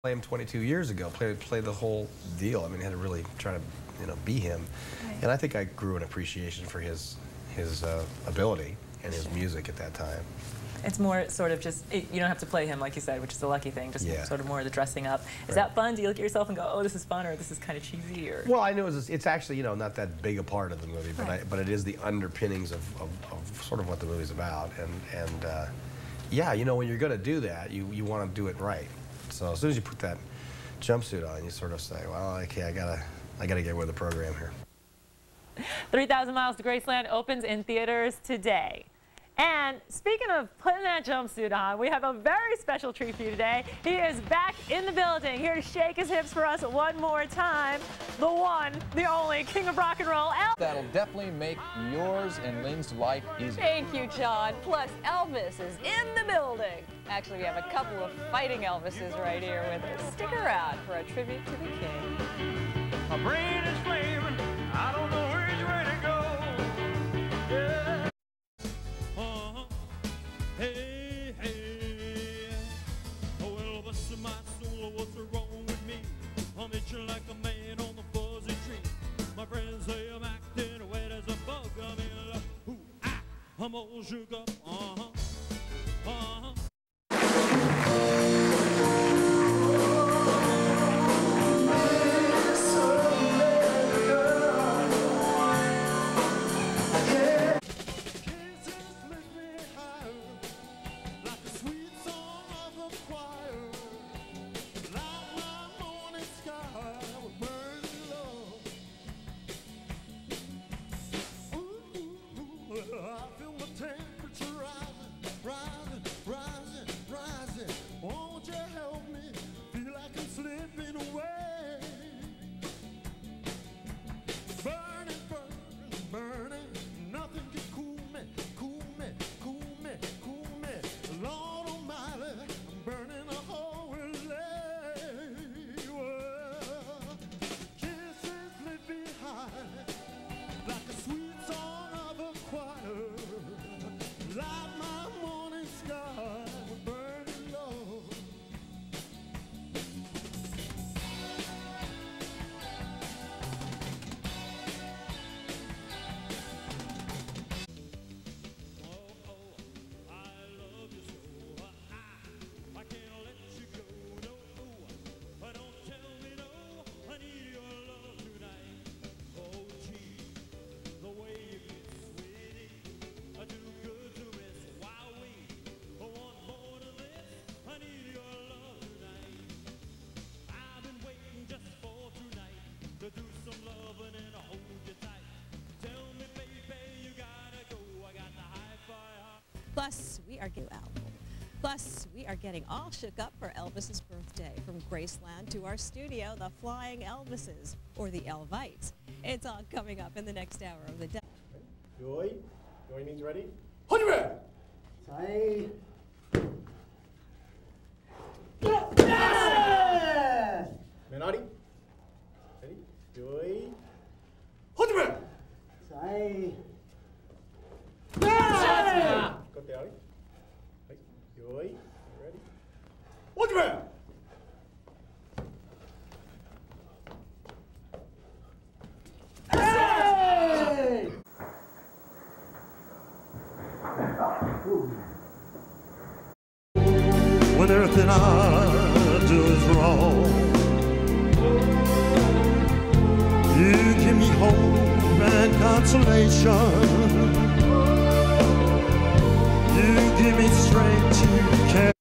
Play him 22 years ago, play the whole deal. I mean, had to really try to, be him. Right. And I think I grew an appreciation for his ability and his music at that time. It's more sort of just, you don't have to play him, like you said, which is a lucky thing, just sort of more the dressing up. Is that fun? Do you look at yourself and go, oh, this is fun, or this is kind of cheesy? Or? Well, I know it's actually, not that big a part of the movie, but but it is the underpinnings of sort of what the movie's about. And yeah, when you're going to do that, you want to do it right. So as soon as you put that jumpsuit on, you sort of say, well, okay, I gotta get with the program here. 3,000 Miles to Graceland opens in theaters today. And speaking of putting that jumpsuit on, we have a very special treat for you today. He is back in the building, here to shake his hips for us one more time. The one, the only King of Rock and Roll, Elvis. That'll definitely make yours and Lynn's life easier. Thank you, John. Plus, Elvis is in the building. Actually, we have a couple of fighting Elvises right here with us. Stick around for a tribute to the King. My brain is flaming. I don't know which way to go. Yeah. Hey, hey. Oh, Elvis, my soul, what's wrong with me? I'm itching like a man on the fuzzy tree. My friends say I'm acting wet as a bug. I'm in love. Ooh, ah, I'm all shook up. I feel my temperature rising. Won't you help me? Feel like I'm slipping away. Burning. Nothing can cool me. Lord Almighty, I'm burning a whole way. Well, kisses lift me high like a sweet song of a choir. Light my morning sky with burning low. Oh, I love you so. I can't let you go. No, don't tell me no. I need your love tonight. Oh, gee, the way you get sweetie, I do good to miss. While we want more than this, I need your love tonight. I've been waiting just for tonight to do some loving and hold you tight. Tell me, baby, you gotta go. I got the hi-fi heart. Plus, we are getting all shook up for Elvis's birthday. From Graceland to our studio, the Flying Elvises, or the Elvites. It's all coming up in the next hour of the day. Joy means ready. Hold your breath. Say. Menotti. Ready. Joy. Hold your breath. Say. Go there, Ali. Joy. Ready. Hold your breath. When everything I do is wrong, you give me hope and consolation. You give me strength to carry.